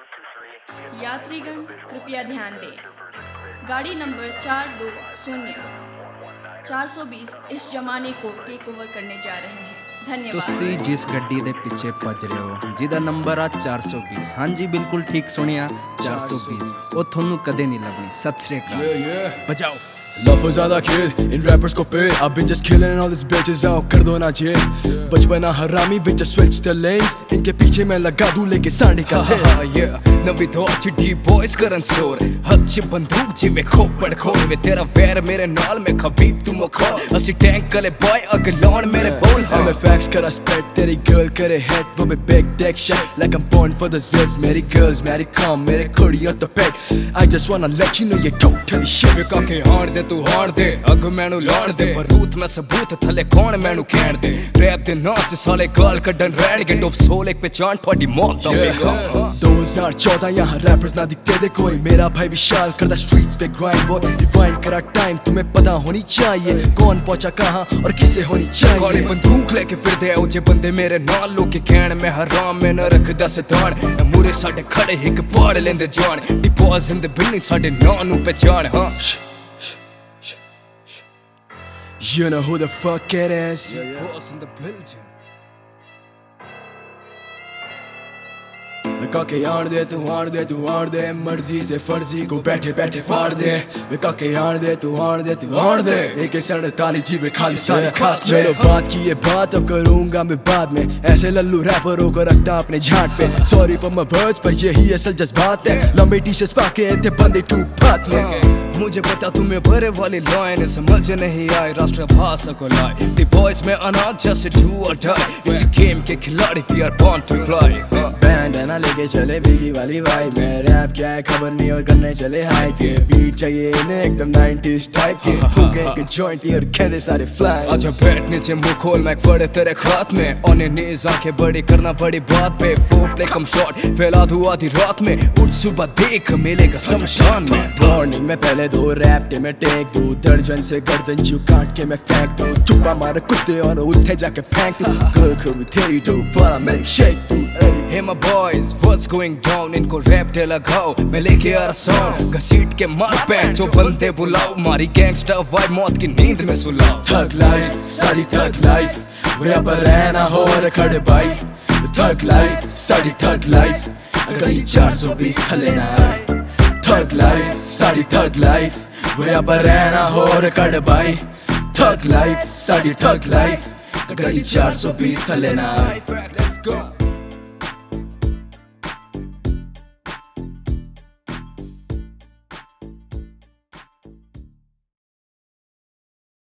यात्रीगण कृपया ध्यान दें। गाड़ी नंबर 420 420 इस जमाने को टेक ओवर करने जा रहे हैं। धन्यवाद। तुसी जिस गड्डी दे पीछे भज रहे हो जिदा नंबर आ 420, हाँ जी बिल्कुल ठीक सुनिया 420, वो थोनू कदे नहीं लगनी। सत श्री अकाल। बजाओ। Love for ज़्यादा खेल इन rappers को पे I've been just killing all these bitches out कर दो ना जेल बचपना हरामी with just switch the lanes इनके पीछे मैं लगा दूं लेके सांडी का तेल नवी धोच डी बॉयज करन शोर हथ च बंदूक जिवे खोपड़ खोल वे तेरा वैर मेरे नाल में खबीब तू मखौल असी टैंक कले बॉय अगलौन मेरे बोल मैं फैक्स करा स्प्रेड तेरी गर्ल करे हेड वो मैं big dick shit like I'm born for the zills मेरी girls मेरी calm मेरे कुड़ी on the peg I just wanna let you know you totally shit वे काके हाण दे तू हाण दे अग मैनू लाण दे बरूत मैं सबूत थले कौन मैनू कहण दे रैप दे नाच साले गाल कड्डन रहण के टॉप सोल एक पहचान थोड़ी मौत दा मेगा 2014 यहाँ रैपर्स ना दिखते दे कोई मेरा भाई विशाल करदा स्ट्रीट्स पे ग्राइंड बॉय रिवाइंड करा टाइम तुम्हें पता होनी चाहिए कौन पहुंचा कहाँ और किसे होनी चाहिए काली बंदूक लेके फिरदे ओ जे बंदे मेरे नाल लोग के कहण में हराम में न रखदा सतान मूरे साडे खड़े हिक पाड़ लेंदे जान डिपॉज इन द बिल्डिंग साडे नां नू पहचान हां You know who the fuck it is? Boss in the building. मैं काके आण दे तू आण दे तू आण दे मर्जी से फर्जी को बैठे बैठे फाड़ दे मैं काके आण दे तू आण दे तू आण दे एक ताली जी में खाली सारी खात चलो बात की ये बात अब करूंगा मैं बाद में ऐसे लल्लू रैपरों को रखता अपने झाट पे सॉरी फॉर माय वर्ड्स पर यही असल जज्बात है लंबे टी शर्ट्स पाके थे बंदे टू पात में मुझे पता तुम्हें भरे वाली लाइन समझ नहीं आई राष्ट्रभाषा को लाई दी बॉयज में अनाज जैसे डू और डाई इस गेम के खिलाड़ी we are born to fly band ना लेके चले बिगी वाली वाइब में रैप क्या है खबर नहीं और करने चले हाइप ये बीट चाहिए इन्हें एकदम 90s टाइप के फूके के जॉइंट और खेले सारे फ्लाई आजा बैठ नीचे मुंह खोल मैं पड़े तेरे खात में ऑन नीज आंखें बड़ी करना बड़ी बात पे फोर प्ले कम शॉट फैला दूं आधी रात में उठ सुबह देख मिलेगा शमशान में मॉर्निंग में पहले दो रैप के मैं टेक दूं दर्जन से गर्दन जू काट के मैं फेंक दूं चुप्पा मार कुत्ते और उठे जाके फेंक दूं गर्ल को भी तेरी दो वाला मिल्क शेक दूं Hey my boys, what's going down? इनको रैप दे लगाओ मैं लेके आ रहा सॉन्ग घसीट के मार पैंट जो बंदे बुलाओ मारी गैंगस्टर वाइब मौत की नींद में सुलाओ थग लाइफ सारी थग लाइफ वे अब रहना हो रखड़ भाई थग लाइफ सारी थग लाइफ अगली 420 थले ना थग लाइफ सारी थग लाइफ वे अब रहना हो रखड़ भाई थग लाइफ सारी थग लाइफ अगली 420 थले ना